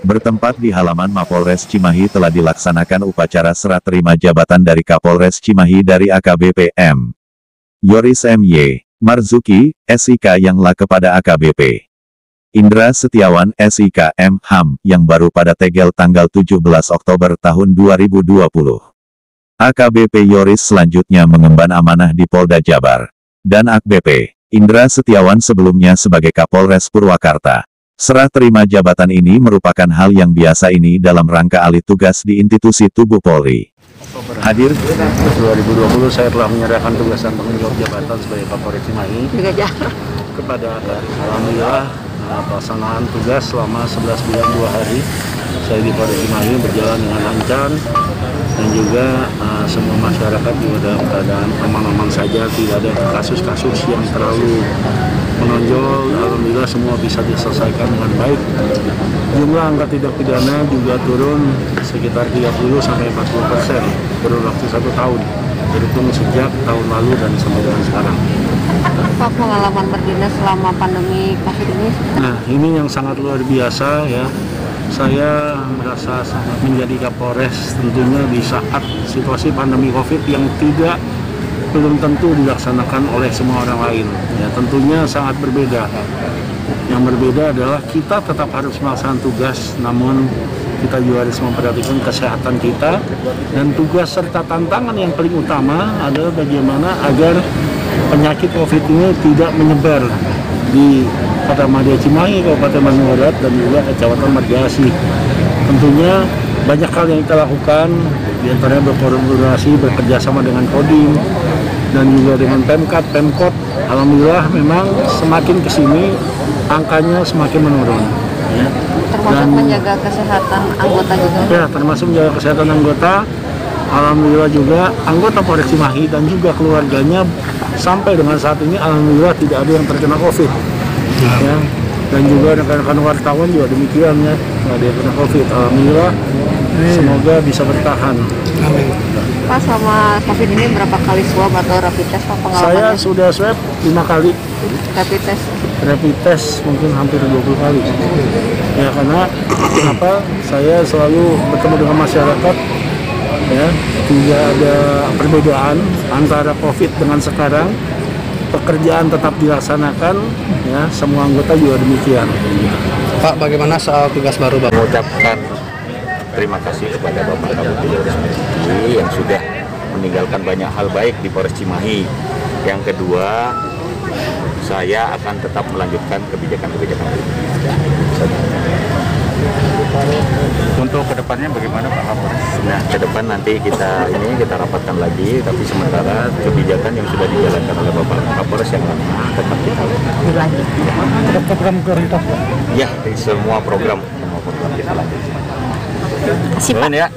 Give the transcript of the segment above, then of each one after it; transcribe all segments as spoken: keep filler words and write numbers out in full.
Bertempat di halaman Mapolres Cimahi telah dilaksanakan upacara serah terima jabatan dari Kapolres Cimahi dari A K B P M Yoris M Y Marzuki, S I K yang la kepada A K B P Indra Setiawan S I K M H A M yang baru pada Tegel tanggal tujuh belas Oktober tahun dua ribu dua puluh. A K B P Yoris selanjutnya mengemban amanah di Polda Jabar. Dan A K B P Indra Setiawan sebelumnya sebagai Kapolres Purwakarta. Serah terima jabatan ini merupakan hal yang biasa ini dalam rangka alih tugas di institusi tubuh Polri. Hadir dua ribu dua puluh saya telah menyerahkan tugasan tanggung jawab jabatan sebagai Kapolres Cimahi kepada alhamdulillah pelaksanaan tugas selama sebelas bulan dua hari saya di Polres Cimahi berjalan dengan lancar dan juga uh, semua masyarakat juga dalam keadaan aman-aman saja, tidak ada kasus-kasus yang terlalu menonjol. Alhamdulillah semua bisa diselesaikan dengan baik. Jumlah angka tindak pidana juga turun sekitar tiga puluh sampai empat puluh persen kurun waktu satu tahun, terhitung sejak tahun lalu dan sampai dengan sekarang. Pak, pengalaman berdinas selama pandemi COVID ini? Nah, ini yang sangat luar biasa ya. Saya merasa sangat menjadi Kapolres tentunya di saat situasi pandemi COVID yang tidak belum tentu dilaksanakan oleh semua orang lain. Ya, tentunya sangat berbeda. Yang berbeda adalah kita tetap harus melaksanakan tugas, namun kita juga harus memperhatikan kesehatan kita, dan tugas serta tantangan yang paling utama adalah bagaimana agar penyakit COVID ini tidak menyebar di Kota Madya Cimahi, Kabupaten Bandung Barat, dan juga Kecamatan Margasi. Tentunya banyak hal yang kita lakukan, diantaranya berkoordinasi, bekerjasama dengan Kodim, dan juga dengan Pemkat, Pemkot. Alhamdulillah memang semakin kesini angkanya semakin menurun. Ya. Termasuk dan, menjaga kesehatan anggota juga? Ya, termasuk menjaga kesehatan anggota. Alhamdulillah juga anggota Polres Cimahi dan juga keluarganya sampai dengan saat ini alhamdulillah tidak ada yang terkena COVID. Ya. Dan juga rekan-rekan wartawan juga demikian ya, tidak ada yang kena COVID. Alhamdulillah, semoga bisa bertahan. Amin. Pak, selama COVID ini berapa kali swab atau rapid test Pak pengalamannya? Saya sudah swab lima kali. Rapid test? Rapid test mungkin hampir dua puluh kali. Ya, karena kenapa saya selalu bertemu dengan masyarakat, ya, tidak ada perbedaan antara COVID dengan sekarang. Pekerjaan tetap dilaksanakan, ya, semua anggota juga demikian. Pak, bagaimana soal tugas baru Bapak? Mengucapkan terima kasih kepada Bapak Kapolri Yoris Marzuki yang sudah meninggalkan banyak hal baik di Polres Cimahi. Yang kedua, saya akan tetap melanjutkan kebijakan-kebijakan itu. Untuk kedepannya bagaimana Pak Kapolres? Nah, ke depan nanti kita ini kita rapatkan lagi, tapi sementara kebijakan yang sudah dijalankan oleh Bapak Kapolres yang lama tetap kita lakukan. Ada program prioritas Pak? Ya, semua program, semua program kita lanjutkan. Siap, ya.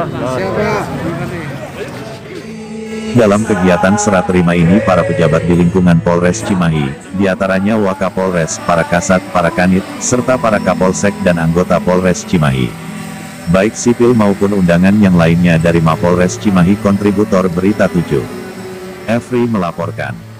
Dalam kegiatan serah terima ini para pejabat di lingkungan Polres Cimahi, diantaranya Wakapolres, para Kasat, para Kanit, serta para Kapolsek dan anggota Polres Cimahi. Baik sipil maupun undangan yang lainnya dari Mapolres Cimahi. Kontributor Berita tujuh. Efri melaporkan.